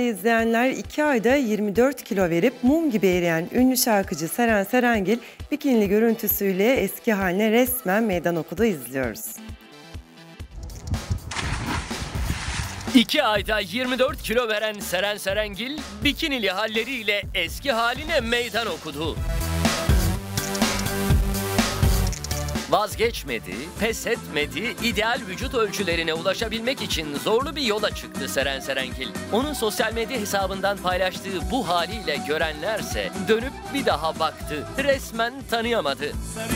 İzleyenler 2 ayda 24 kilo verip mum gibi eriyen ünlü şarkıcı Seren Serengil bikinili görüntüsüyle eski haline resmen meydan okudu, izliyoruz. 2 ayda 24 kilo veren Seren Serengil bikinili halleriyle eski haline meydan okudu. Vazgeçmedi, pes etmedi, ideal vücut ölçülerine ulaşabilmek için zorlu bir yola çıktı Seren Serengil. Onun sosyal medya hesabından paylaştığı bu haliyle görenlerse dönüp bir daha baktı. Resmen tanıyamadı.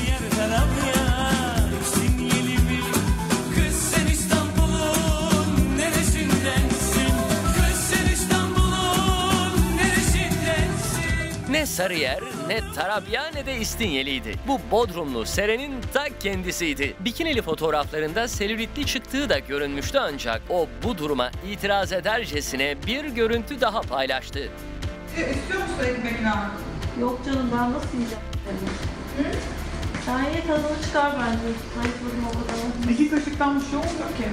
Ne Sarıyer, ne Tarabya, ne de İstinyeli'ydi. Bu Bodrumlu Seren'in ta kendisiydi. Bikinili fotoğraflarında selülitli çıktığı da görünmüştü ancak o bu duruma itiraz edercesine bir görüntü daha paylaştı. İstiyor musun ekmeğini? Yok canım, ben nasıl yiyeceğim? Hı? Sen ye, tadını çıkar bence. Zayıfladım o kadar. 2 kaşıktan bir şey olmuyor ki.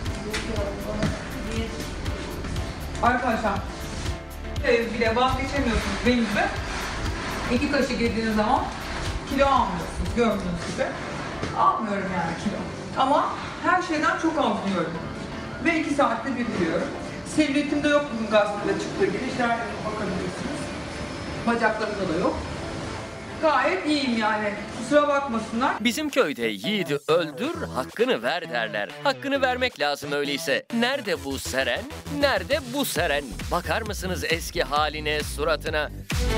Arkadaşlar, bile vazgeçemiyorsunuz benim gibi. 2 kaşık yediğiniz zaman kilo almıyorsunuz, gördüğünüz gibi. Almıyorum yani kilo. Ama her şeyden çok az yiyorum. Ve 2 saatte bitiriyorum. Selülitim de yok bugün gazetede çıktığı gibi. İşte her gün bakabilirsiniz. Bacaklarımda da yok. Gayet iyiyim yani. Kusura bakmasınlar. Bizim köyde yiğidi öldür, hakkını ver derler. Hakkını vermek lazım öyleyse. Nerede bu Seren? Nerede bu Seren? Bakar mısınız eski haline, suratına?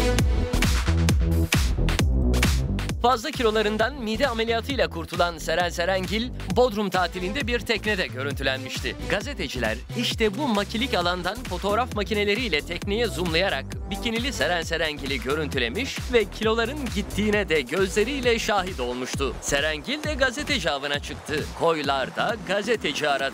Fazla kilolarından mide ameliyatıyla kurtulan Seren Serengil, Bodrum tatilinde bir teknede görüntülenmişti. Gazeteciler işte bu makilik alandan fotoğraf makineleriyle tekneye zoomlayarak bikinili Seren Serengil'i görüntülemiş ve kiloların gittiğine de gözleriyle şahit olmuştu. Serengil de gazeteci avına çıktı. Koylarda gazeteci aradı.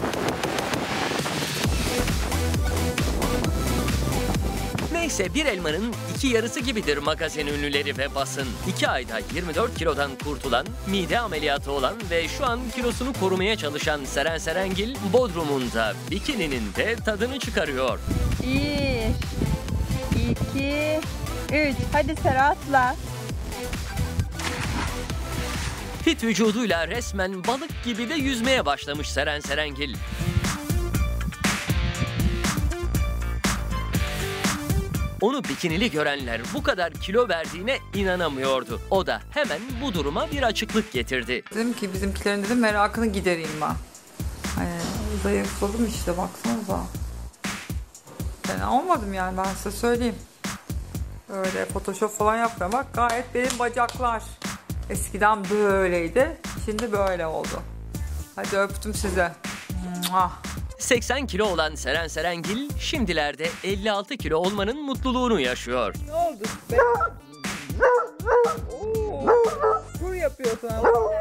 Neyse, bir elmanın iki yarısı gibidir magazin ünlüleri ve basın. 2 ayda 24 kilodan kurtulan, mide ameliyatı olan ve şu an kilosunu korumaya çalışan Seren Serengil, Bodrum'un da bikininin de tadını çıkarıyor. 1, 2, 3. Hadi Serhat'la. Fit vücuduyla resmen balık gibi de yüzmeye başlamış Seren Serengil. Onu bikinili görenler bu kadar kilo verdiğine inanamıyordu. O da hemen bu duruma bir açıklık getirdi. Dedim ki bizimkilerin dedim merakını gidereyim ben. Hani zayıfladım işte, baksanıza. Fena olmadım yani, ben size söyleyeyim. Öyle photoshop falan yapmıyorum. Bak gayet benim bacaklar. Eskiden böyleydi. Şimdi böyle oldu. Hadi öptüm size. 80 kilo olan Seren Serengil şimdilerde 56 kilo olmanın mutluluğunu yaşıyor. Ne oldu be? Kur yapıyor sana.